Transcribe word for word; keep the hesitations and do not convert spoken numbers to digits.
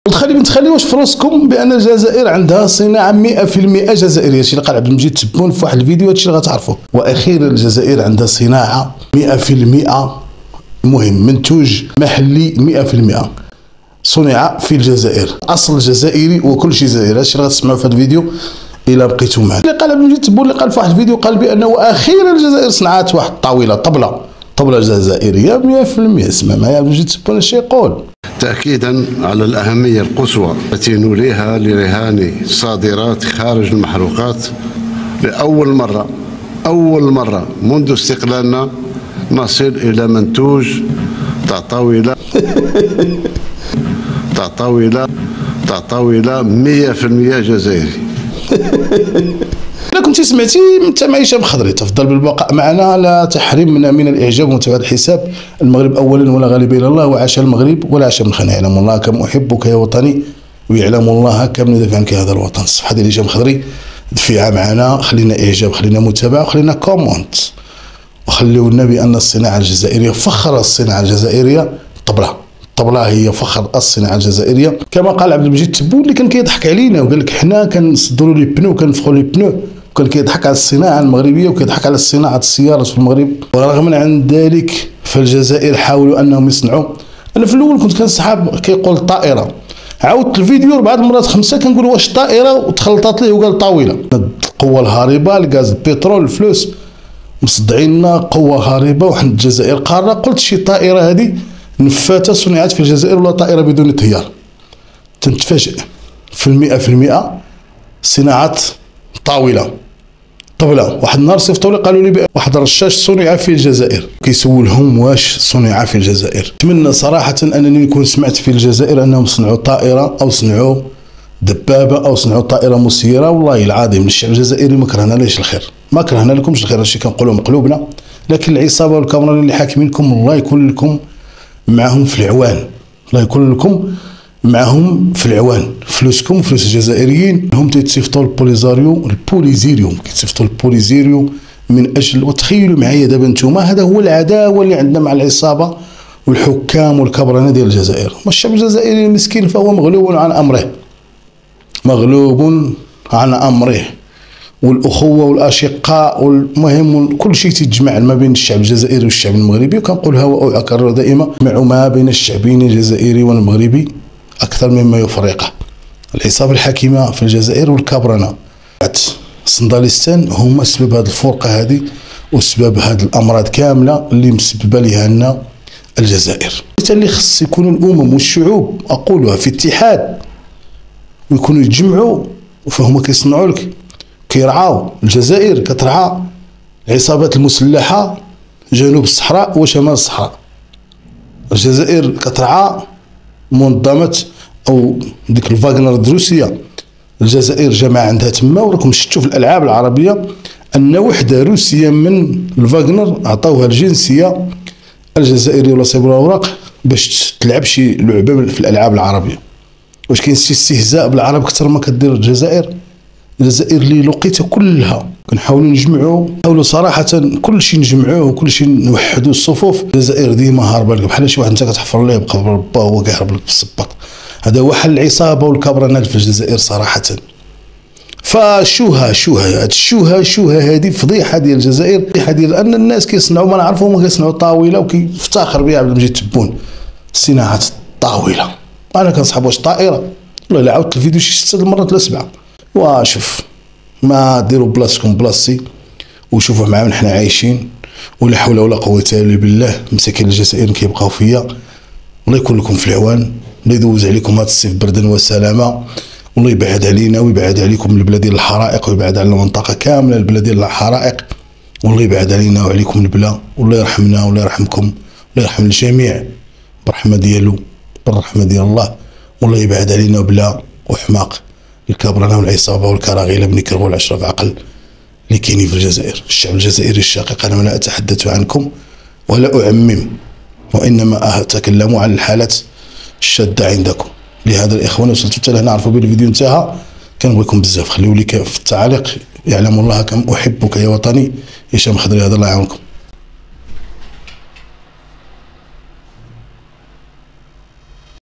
وتخلي ما تخليوش في راسكم بان الجزائر عندها صناعه مئة في المئة جزائريه. هادشي اللي قال عبد المجيد تبون في واحد الفيديو، هادشي اللي غتعرفوه. واخيرا الجزائر عندها صناعه مئة في المئة، المهم منتوج محلي مئة في المئة صنع في الجزائر، اصل جزائري وكل شيء جزائري. هادشي اللي غتسمعوا في هذا الفيديو الى بقيتوا معنا. اللي قال عبد المجيد تبون اللي قال في واحد الفيديو قال بانه اخيرا الجزائر صنعت واحد الطاوله طبله طبله جزائريه مئة في المئة. اسمع معايا عبد المجيد تبون اش يقول. تأكيدا على الأهمية القصوى التي نوليها لرهان صادرات خارج المحروقات، لأول مرة أول مرة منذ استقلالنا نصل إلى منتوج تاع طاولة تاع طاولة تاع طاولة مئة في المئة جزائري. إذا كنتي سمعتي انت معي هشام خضري، تفضل بالبقاء معنا، لا تحرمنا من الاعجاب ومتابعه الحساب. المغرب اولا ولا غالب الا الله، وعاش المغرب ولا عاش من خان. يعلم الله كم احبك يا وطني ويعلم الله كم ندافع عنك هذا الوطن. الصفحه ديال هشام خضري دفيعه معنا، خلينا اعجاب، خلينا متابعه، وخلينا كومونت، وخليونا بان الصناعه الجزائريه فخر الصناعه الجزائريه طبله الطبله هي فخر الصناعه الجزائريه. كما قال عبد المجيد تبون اللي كان كيضحك علينا وقال لك حنا كنصدروا لي بنو كنفخوا لي بنو، وكان كيضحك على الصناعه المغربيه وكيضحك على صناعه السيارات في المغرب. ورغم عن ذلك فالجزائر حاولوا انهم يصنعوا. انا في الاول كنت كنصحاب كيقول طائره، عاودت الفيديو اربع مرات خمسه كنقول واش طائره وتخلطات ليه وقال طاوله. القوه الهاربه، الغاز، البترول، الفلوس مصدعين لنا قوه هاربه وحنا الجزائر قاره. قلت شي طائره هذه نفاثه صنعت في الجزائر ولا طائره بدون طيار. تنتفاجئ في المئة في المئة صناعه طاوله طبله. واحد النهار صيفطوا لي قالوا لي واحد الرشاش صنع في الجزائر، كيسولهم واش صنع في الجزائر. اتمنى صراحه انني نكون سمعت في الجزائر انهم صنعوا طائره او صنعوا دبابه او صنعوا طائره مسيره. والله العظيم الشعب الجزائري ما كرهنا ليش الخير، ما كرهنا لكمش الخير، هادشي كنقولوا من قلوبنا. لكن العصابه والكاميرا اللي حاكمينكم الله يكون لكم معهم في العوان، الله يكون لكم معهم في العوان. فلوسكم وفلوس الجزائريين هم تيتصيفطوا البوليزاريو البوليزيريو كيتصيفطوا البوليزيريو من اجل. وتخيلوا معايا دابا نتوما هذا هو العداوه اللي عندنا مع العصابه والحكام والكبرنه ديال الجزائر. والشعب الجزائري المسكين فهو مغلوب عن امره، مغلوب عن امره. والاخوه والاشقاء والمهم كل شيء تيتجمع ما بين الشعب الجزائري والشعب المغربي. وكنقولها واكرر دائما، مع ما بين الشعبين الجزائري والمغربي اكثر مما يفرقه. العصابه الحاكمه في الجزائر والكابرنه صندالستان هما سبب هذه الفرقه هذه وسبب هذه الامراض كامله اللي مسببه لها لنا الجزائر. اللي خص يكونوا الامم والشعوب اقولها في اتحاد ويكونوا يتجمعوا، فهما كيصنعوا لك كيرعاو. الجزائر كترعى العصابات المسلحه جنوب الصحراء وشمال الصحراء. الجزائر كترعى منظمه او ديك الفاغنر الروسيه. الجزائر جماعه عندها تما، وراكم شفتوا في الالعاب العربيه ان وحده روسيه من الفاغنر عطاوها الجنسيه الجزائريه ولا صيبوا الاوراق باش تلعب شي لعبه في الالعاب العربيه. واش كاين شي استهزاء بالعرب اكثر ما كدير الجزائر؟ الجزائر اللي لقيتها كلها كنحاولوا نجمعوا، نحاولوا صراحه كل شيء نجمعوه وكل شيء نوحدوا الصفوف. الجزائر ديما هاربه لك بحال شي واحد انت كتحفر ليه بقبر با هو كيهرب لك بالصباط. هذا هو حل العصابه والكبرنات في الجزائر صراحه. فشوها شوها هاد الشوها شوها هذه فضيحه ديال الجزائر، فضيحه ديال ان الناس كيصنعوا ما نعرفوا هما كيصنعوا طاوله وكيفتخر بها عبد المجيد تبون صناعه الطاوله. انا كنصحاب واش طائره والله الا عاودت الفيديو شي ست المرات ولا سبعه. وشوف ما ديروا بلاصتكم بلاصتي وشوفوا معانا حنا عايشين ولا حول ولا قوه الا بالله. مساكين الجزائر كيبقاو فيا، الله يكون لكم في العوان، الله يدوز عليكم هذا الصيف بردا وسلامه، والله يبعد علينا ويبعد عليكم البلاد ديال الحرائق ويبعد على المنطقه كامله البلاد ديال الحرائق، والله يبعد علينا وعليكم البلا، والله يرحمنا والله يرحمكم، الله يرحم الجميع بالرحمه ديالو بالرحمه ديال الله، والله يبعد علينا بلا وحماق الكبرنه والعصابه والكراغيله بن كرغو والعشرة عقل اللي كاينين في الجزائر. الشعب الجزائري الشقيق انا لا اتحدث عنكم ولا اعمم، وانما اتكلم عن الحالات الشاده عندكم. لهذا الاخوان وصلتوا حتى لهنا عرفوا بلي الفيديو انتهى، كنبغيكم بزاف. خليوا لي في التعاليق، يعلم الله كم احبك يا وطني. هشام خضري، هذا الله يعاونكم.